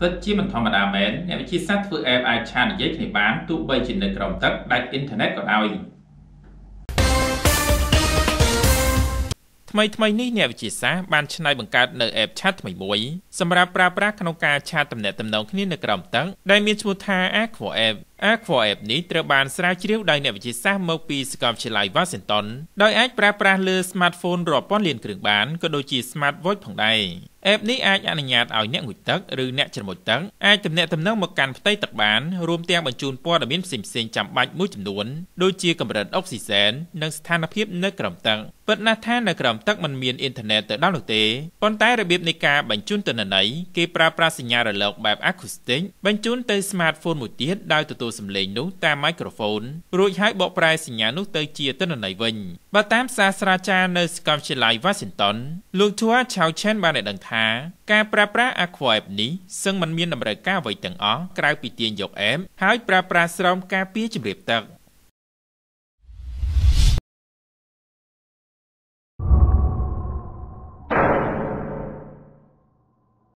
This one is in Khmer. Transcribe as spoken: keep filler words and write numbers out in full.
ពិតជាមិនធម្មតាមែនអ្នកវិទ្យាសាស្ត្រធ្វើ app អាចឆាននិយាយគ្នាបានទោះបីជានៅក្រោមទឹកដាច់អ៊ីនធឺណិតក៏ដោយថ្មីថ្មីនេះអ្នកវិទ្យាសាស្ត្របានច្នៃបង្កើតនៅ app ឆាតថ្មីមួយសម្រាប់ប្រើប្រាស់ក្នុងការឆាតទំនាក់ទំនងគ្នានៅក្រោមទឹកដែលមានឈ្មោះថា Aqua App Aqua App នេះត្រូវបានស្រាវជ្រាវដោយអ្នកវិទ្យាសាស្ត្រមកពីសាកលវិទ្យាល័យ Washington ដោយអាចប្រើប្រាស់លើ smartphone រាប់ពាន់លានគ្រឿងបានក៏ដូចជា smartwatch ផងដែរ App នេះអាចអនុញ្ញាតឲ្យអ្នកងូតទឹកឬអ្នកច្រមុជទឹកអាចទំនាក់ទំនងមកកាន់ផ្ទៃទឹកបានរួមទាំងបញ្ជូនព័ត៌មានផ្សេងៗចាំបាច់មួយចំនួនដូចជាកម្រិតអុកស៊ីសែននិងស្ថានភាពនៅក្រោមទឹកពិតណាស់ថានៅក្រោមទឹកមិនមានអ៊ីនធឺណិតទៅដល់នោះទេប៉ុន្តែរបៀបនៃការបញ្ជូនទិន្នន័យគេប្រើប្រាស់សញ្ញារលកបែប acoustic បញ្ជូនទៅ smartphone មួយទៀតដោយទទួលសំឡេងនោះតាម microphone រួចហើយបកប្រែសញ្ញានោះទៅជាទិន្នន័យវិញបើតាមសាស្ត្រាចារ្យនៅសាកលវិទ្យាល័យ Washington លោក Chua Chao Chen បានឲ្យដឹងថាការប្រើប្រាស់ Aqua App នេះសឹងមិនមានតម្រូវការអ្វីទាំងអស់ក្រៅពីទាញយក App ហើយប្រើប្រាស់ស្រោមការពារជម្រាបទឹក